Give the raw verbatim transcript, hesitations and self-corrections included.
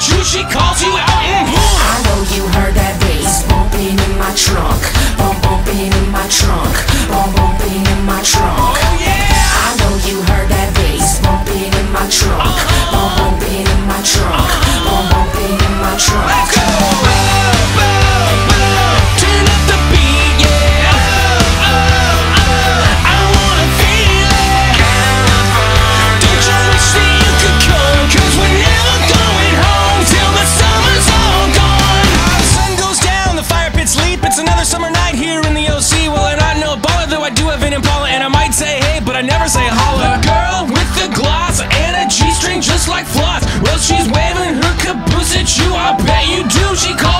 achoo, she calls you out. Mm-hmm. I know you heard that bass bumping in my trunk, bum bumping in my trunk, bum bumping in my trunk. Oh yeah! I know you heard that bass bumping in my trunk, bum bumping in my trunk, bum bumping in my trunk. Let's go! Boom, boom, boom. Turn up the beat, yeah. Oh, oh, oh. I wanna feel it. Don't you wish that you could come? Cause we're never going home till the summer's all gone. The sun goes down, the fire pits leap. It's another summer night here in the O C. Well, I'm not no baller, though I do have an Impala, and I might say hey, but I never say holla. The girl with the gloss and a G-string just like floss. Well, she's waving her caboose at you. I bet you do. She calls